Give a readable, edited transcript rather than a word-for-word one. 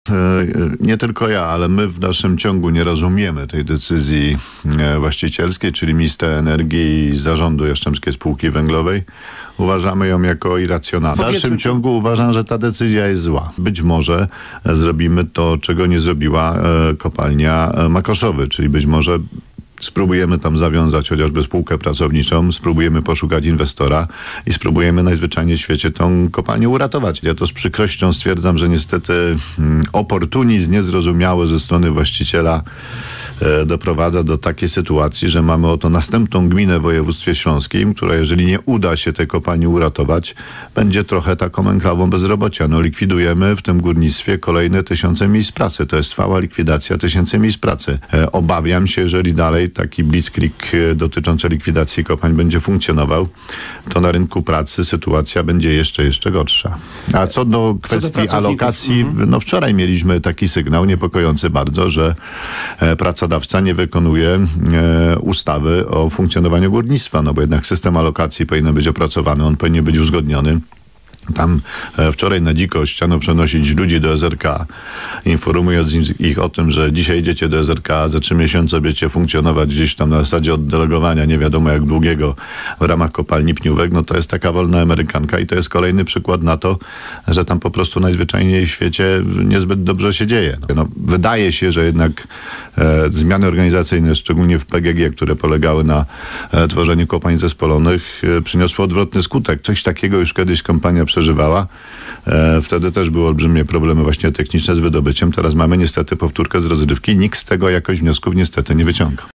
Nie tylko ja, ale my w dalszym ciągu nie rozumiemy tej decyzji właścicielskiej, czyli ministra energii i zarządu Jastrzębskiej Spółki Węglowej. Uważamy ją jako irracjonalną. W dalszym ciągu uważam, że ta decyzja jest zła. Być może zrobimy to, czego nie zrobiła kopalnia Makoszowy, czyli być może spróbujemy tam zawiązać chociażby spółkę pracowniczą, spróbujemy poszukać inwestora i spróbujemy najzwyczajniej w świecie tą kopalnię uratować. Ja to z przykrością stwierdzam, że niestety oportunizm niezrozumiały ze strony właściciela doprowadza do takiej sytuacji, że mamy oto następną gminę w województwie śląskim, która jeżeli nie uda się tej kopalni uratować, będzie trochę taką enklawą bezrobocia. No likwidujemy w tym górnictwie kolejne tysiące miejsc pracy. To jest trwała likwidacja tysięcy miejsc pracy. Obawiam się, jeżeli dalej taki blitzkrieg dotyczący likwidacji kopalń będzie funkcjonował, to na rynku pracy sytuacja będzie jeszcze gorsza. A co do kwestii alokacji, no wczoraj mieliśmy taki sygnał niepokojący bardzo, że pracodawca nie wykonuje ustawy o funkcjonowaniu górnictwa, no bo jednak system alokacji powinien być opracowany, on powinien być uzgodniony. Tam wczoraj na dziko chciano przenosić ludzi do SRK, informując ich o tym, że dzisiaj idziecie do SRK, za 3 miesiące będziecie funkcjonować gdzieś tam na zasadzie oddelegowania, nie wiadomo jak długiego, w ramach kopalni Pniówek. No to jest taka wolna amerykanka i to jest kolejny przykład na to, że tam po prostu najzwyczajniej w świecie niezbyt dobrze się dzieje. No, wydaje się, że jednak zmiany organizacyjne, szczególnie w PGG, które polegały na tworzeniu kopalń zespolonych, przyniosły odwrotny skutek. Coś takiego już kiedyś kompania przeżywała. Wtedy też były olbrzymie problemy właśnie techniczne z wydobyciem. Teraz mamy niestety powtórkę z rozrywki. Nikt z tego jakoś wniosków niestety nie wyciąga.